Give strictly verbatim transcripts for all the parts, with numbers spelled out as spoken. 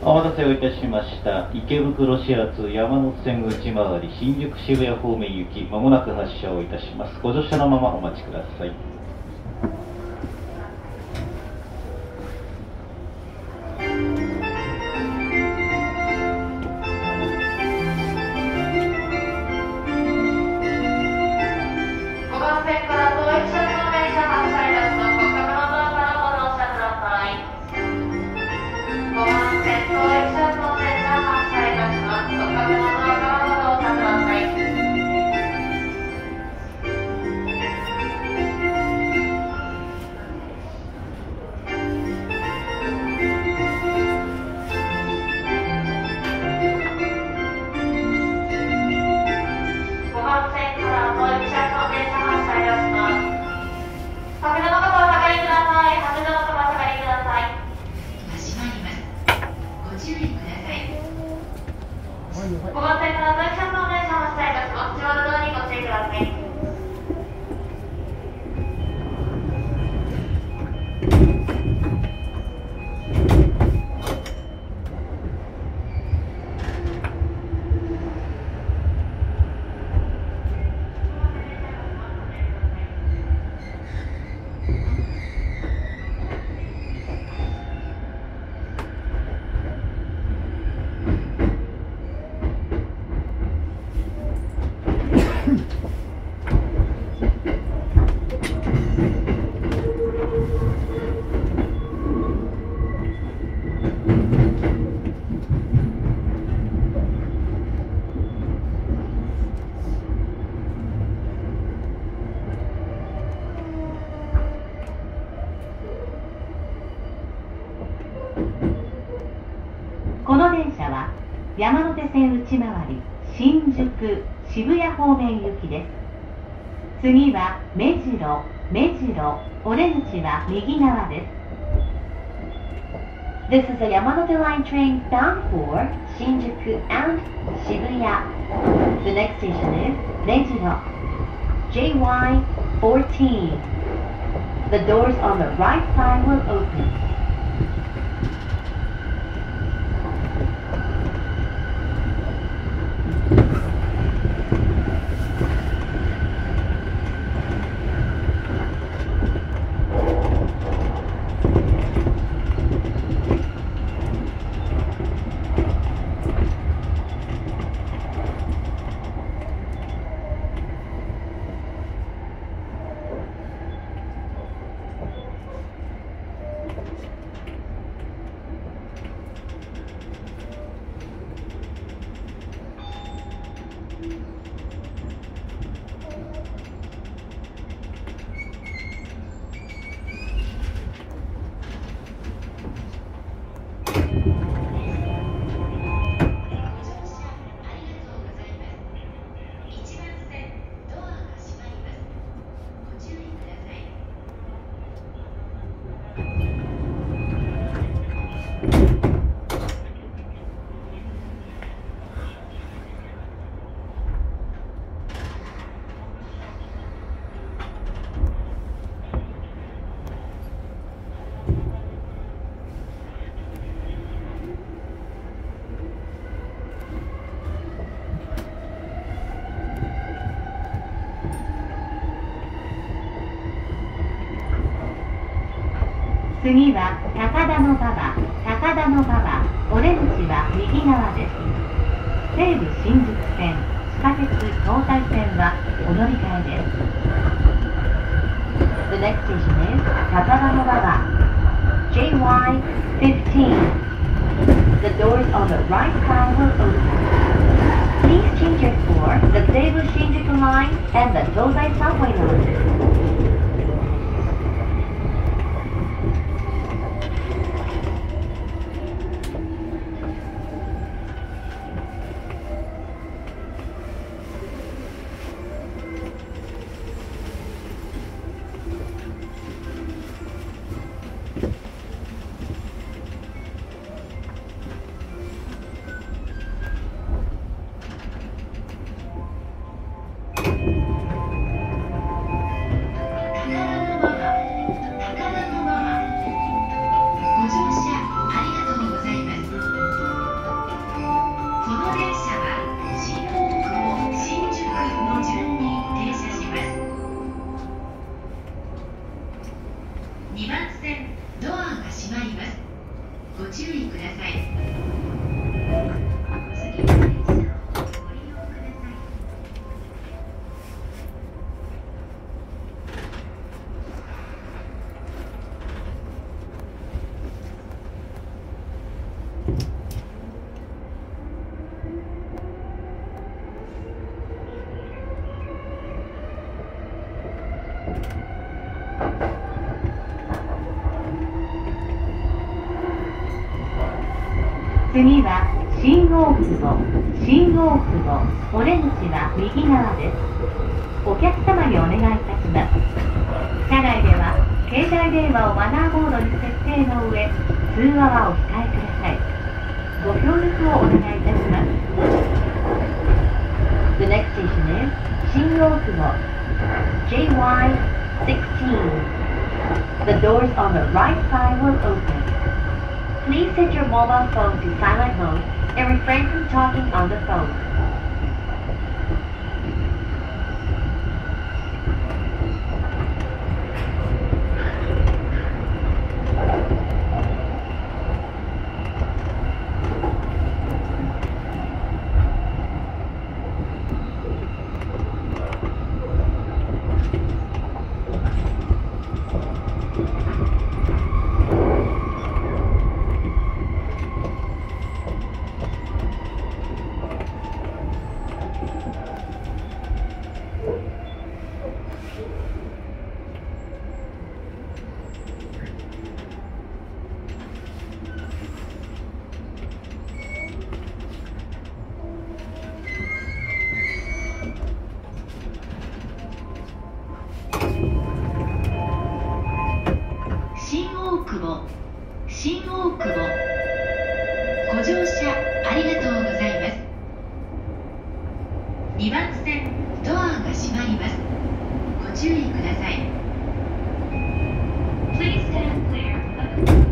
お待たせをいたしました。池袋始発山手線内回り新宿渋谷方面行き、まもなく発車をいたします。ご乗車のままお待ちください。 この電車は山手線内回り新宿渋谷方面行きです。次は目白、目白、お出口は右側です。This is a Yamanote Line train bound for Shinjuku and Shibuya. The next station is Mejiro, J Y fourteen. The doors on the right side will open.次は高田馬場、高田馬場、お出口は右側です。西武新宿線、地下鉄東西線はお乗り換えです。The next station is 高田馬場 J Y fifteen. The doors on the right side will open. Please change it for the Seibu Shinjuku line and the Tozai subway line. おださい。次の電車をご利用ください。 次は新大久保、新大久保、お出口は右側です。お客様にお願いいたします。車内では携帯電話をマナーモードに設定の上、通話はお控えください。ご協力をお願いいたします。The next station is 新大久保 ジェイワイじゅうろく The doors on the right side will open. Please set your mobile phone to silent mode and refrain from talking on the phone. 新大久保、新大久保、ご乗車ありがとうございます。にばん線ドアが閉まります。ご注意ください。Please stand clear of the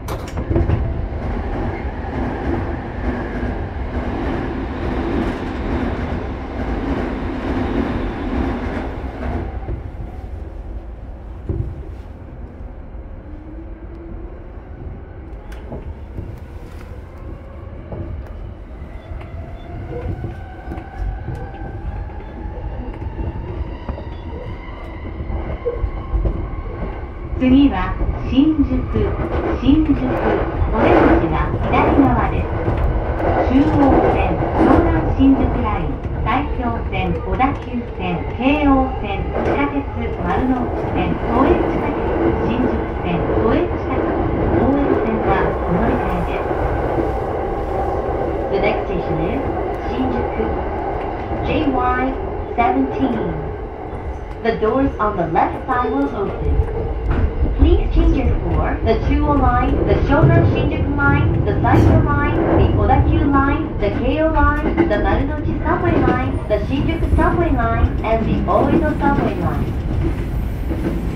次は新宿、新宿、お出口は左側です。中央線、湘南新宿ライン、埼京線、小田急線、京王線、地下鉄、丸の内線、都営地下鉄、新宿線、都営地下鉄、大江戸線はお乗り換えです。The next station is 新宿 ジェイワイじゅうなな The doors on the left side will open. Please change it for the Chuo line, the Shonan Shinjuku line, the Saikyo line, the Odakyu line, the Keio line, the Marunouchi subway line, the Shinjuku subway line, and the Oedo subway line.